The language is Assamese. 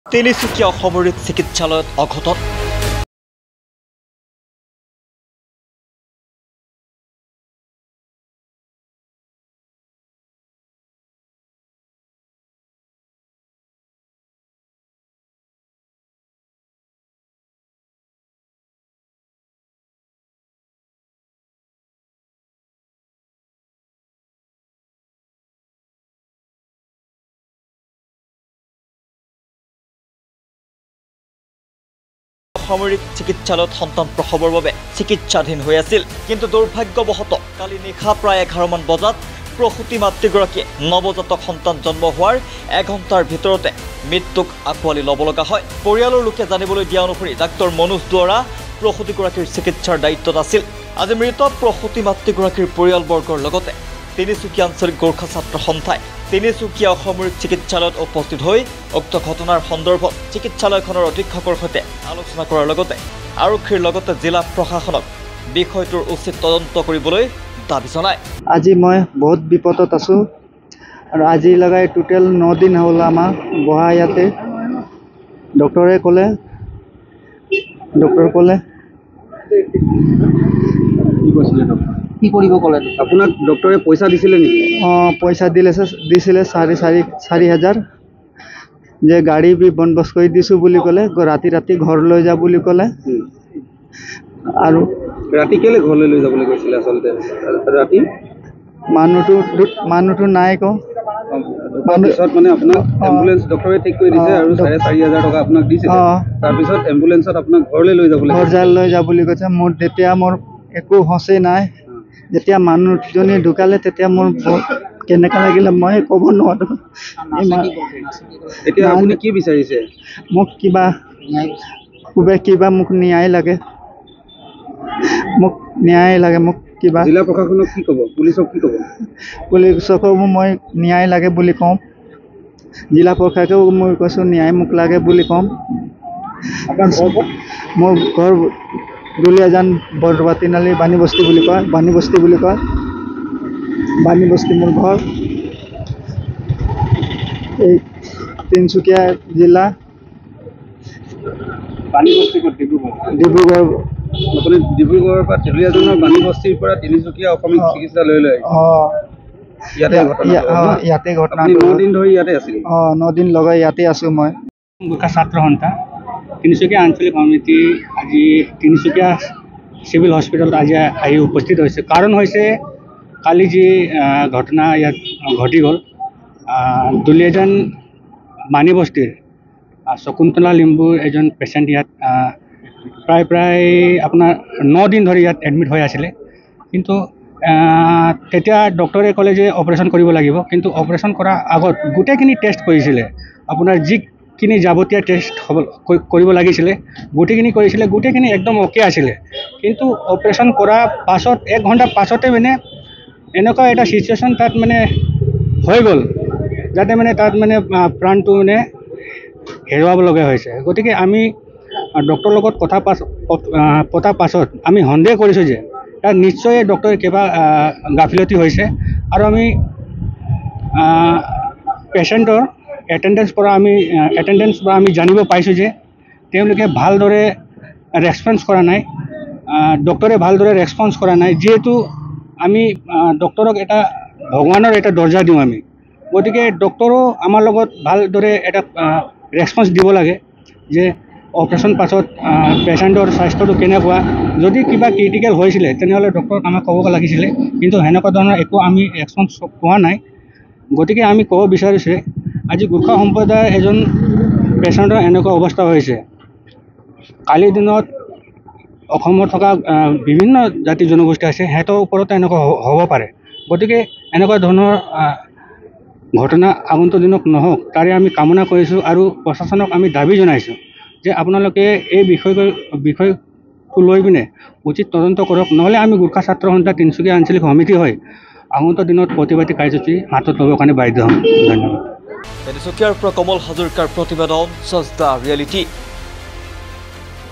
তিনিচুকীয়া অসামৰিক চিকিৎসালয়ত অঘটন। অসামৰিক চিকিৎসালয়ত সন্তান প্ৰসৱৰ বাবে চিকিৎসাধীন হৈ আছিল, কিন্তু দুৰ্ভাগ্যবশতঃ কালি নিশা প্ৰায় 11 মান বজাত প্ৰসূতি মাতৃগৰাকীয়ে নৱজাতক সন্তান জন্ম হোৱাৰ এঘণ্টাৰ ভিতৰতে মৃত্যুক আঁকোৱালি ল'ব লগা হয়। পৰিয়ালৰ লোকে জানিবলৈ দিয়া অনুসৰি ডাক্তৰ মনোজ দুৱৰা প্ৰসূতিগৰাকীৰ চিকিৎসাৰ দায়িত্বত আছিল। আজি মৃত প্ৰসূতি মাতৃগৰাকীৰ পৰিয়ালবৰ্গৰ লগতে তিনিচুকীয়া আঞ্চলিক গোৰ্খা ছাত্ৰ সন্থাই তিনিচুকীয়া অসামৰিক চিকিৎসালয়ত উপস্থিত হৈ উক্ত ঘটনাৰ সন্দৰ্ভত চিকিৎসালয়খনৰ অধীক্ষকৰ সৈতে আলোচনা কৰাৰ লগতে আৰক্ষীৰ লগতে জিলা প্ৰশাসনক বিষয়টোৰ উচিত তদন্ত কৰিবলৈ দাবী জনায়। আজি মই বহুত বিপদত আছোঁ আৰু আজি লগাই টোটেল 9 দিন হ'ল আমাৰ বহা ইয়াতে। ডক্টৰে ক'লে কি কৰিব ক'লে? আপোনাক ডক্টৰে পইচা দিছিলে নেকি? পইচা দিছিলে 4,000 যে গাড়ী বি বন্দবস্ত কৰি দিছোঁ বুলি ক'লে। ৰাতি ঘৰ লৈ যা বুলি ক'লে। আৰু ৰাতি কেলে ঘৰলৈ লৈ যাবলৈ কৈছিলে? আচলতে ৰাতি মানুহটো নাই ক তাৰপিছত মানে আপোনাক এম্বুলেন্স ডক্টৰে ঠিক কৰি দিছে আৰু 4,500 টকা আপোনাক দিছিলে। তাৰপিছত এম্বুলেন্সত আপোনাক ঘৰলৈ লৈ যাবলৈ যা বুলি কৈছে। তেতিয়া মোৰ একো হচেই নাই। যেতিয়া মানুহজনী ঢুকালে তেতিয়া মোৰ কেনেকুৱা লাগিলে মই ক'ব নোৱাৰোঁ। এতিয়া আপুনি কি বিচাৰিছে? মোক কিবা মোক ন্যায় লাগে। মোক কিবা জিলা প্ৰশাসনক কি ক'ব? পুলিচক কি ক'ব? পুলিচকো মই ন্যায় লাগে বুলি ক'ম। জিলা প্ৰশাসকেও মই কৈছোঁ ন্যায় মোক লাগে বুলি ক'ম। মোৰ ঘৰ দুলীয়াজান বৰদোৱা তিনিআলি বাণীবস্তি বুলি কয়। বাণীবস্তি মোৰ ঘৰ। এই তিনিচুকীয়া জিলা বাণীবস্তি ডিব্ৰুগড়। আপুনি ডিব্ৰুগড়ৰ পৰা দুলীয়াজানৰ বাণীবস্তিৰ পৰা তিনিচুকীয়া অসামৰিক চিকিৎসালয়লৈ ইয়াতে ঘটনা 9 দিন ধৰি ইয়াতে আছিল। 9 দিন লগাই ইয়াতে আছোঁ মই। গোৰ্খা ছাত্ৰ সন্থা তিনিচুকীয়া আঞ্চলিক সমিতি আজি তিনিচুকীয়া চিভিল হস্পিটেলত আজি আহি উপস্থিত হৈছে। কাৰণ হৈছে কালি যি ঘটনা ইয়াত ঘটি গ'ল, দুলীয়াজান বাণীবস্তিৰ শকুন্তলা লিম্বুৰ এজন পেচেণ্ট ইয়াত প্ৰায় আপোনাৰ 9 দিন ধৰি ইয়াত এডমিট হৈ আছিলে। কিন্তু তেতিয়া ডক্টৰে ক'লে যে অপাৰেশ্যন কৰিব লাগিব। কিন্তু অপাৰেশ্যন কৰাৰ আগত গোটেইখিনি টেষ্ট কৰিছিলে। আপোনাৰ যিখিনি যাৱতীয় টেষ্ট কৰিব লাগিছিলে গোটেইখিনি কৰিছিলে। গোটেইখিনি একদম অ'কে আছিলে। কিন্তু অপাৰেশ্যন কৰাৰ পাছত 1 ঘণ্টা পাছতে মানে এনেকুৱা এটা চিচুৱেশ্যন তাত মানে হৈ গ'ল, যাতে মানে তাত মানে প্ৰাণটো মানে হেৰুৱাব লগা হৈছে। গতিকে আমি ডক্টৰৰ লগত কথা পতাৰ পাছত আমি সন্দেহ কৰিছোঁ যে তাত নিশ্চয় ডক্টৰে কিবা গাফিলতি হৈছে। আৰু আমি পেচেণ্টৰ এটেণ্ডেঞ্চ পৰা আমি জানিব পাইছোঁ যে তেওঁলোকে ভালদৰে ৰেছপন্স কৰা নাই। ডক্টৰে ভালদৰে ৰেছপন্স কৰা নাই। যিহেতু আমি ডক্টৰক এটা ভগৱানৰ এটা দৰ্জা দিওঁ আমি। গতিকে ডক্টৰো আমাৰ লগত ভালদৰে এটা ৰেছপন্স দিব লাগে যে অপাৰেশ্যন পাছত পেচেণ্টৰ স্বাস্থ্যটো কেনেকুৱা। যদি কিবা ক্ৰিটিকেল হৈছিলে তেনেহ'লে ডক্টৰক আমাক ক'ব লাগিছিলে। কিন্তু সেনেকুৱা ধৰণৰ একো আমি ৰেছপন্স পোৱা নাই। গতিকে আমি ক'ব বিচাৰিছোঁ আজি গোৰ্খা সম্প্ৰদায়ৰ এজন পেচেণ্টৰ এনেকুৱা অৱস্থা হৈছে। কালিৰ দিনত অসমত থকা বিভিন্ন জাতি জনগোষ্ঠী আছে, সিহঁতৰ ওপৰতো এনেকুৱা হ'ব পাৰে। গতিকে এনেকুৱা ধৰণৰ ঘটনা আগন্তুক দিনত নহওক তাৰে আমি কামনা কৰিছোঁ। আৰু প্ৰশাসনক আমি দাবী জনাইছোঁ যে আপোনালোকে এই বিষয়টো লৈ পিনে উচিত তদন্ত কৰক। নহ'লে আমি গোৰ্খা ছাত্ৰ সন্থা তিনিচুকীয়া আঞ্চলিক সমিতি হৈ আগন্তুক দিনত প্ৰতিবাদী কাৰ্যসূচী হাতত ল'বৰ কাৰণে বাধ্য হ'ম। ধন্যবাদ। তিনিচুকীয়াৰ পৰা কমল হাজৰিকাৰ প্ৰতিবেদন, দ্য ৰিয়েলিটি।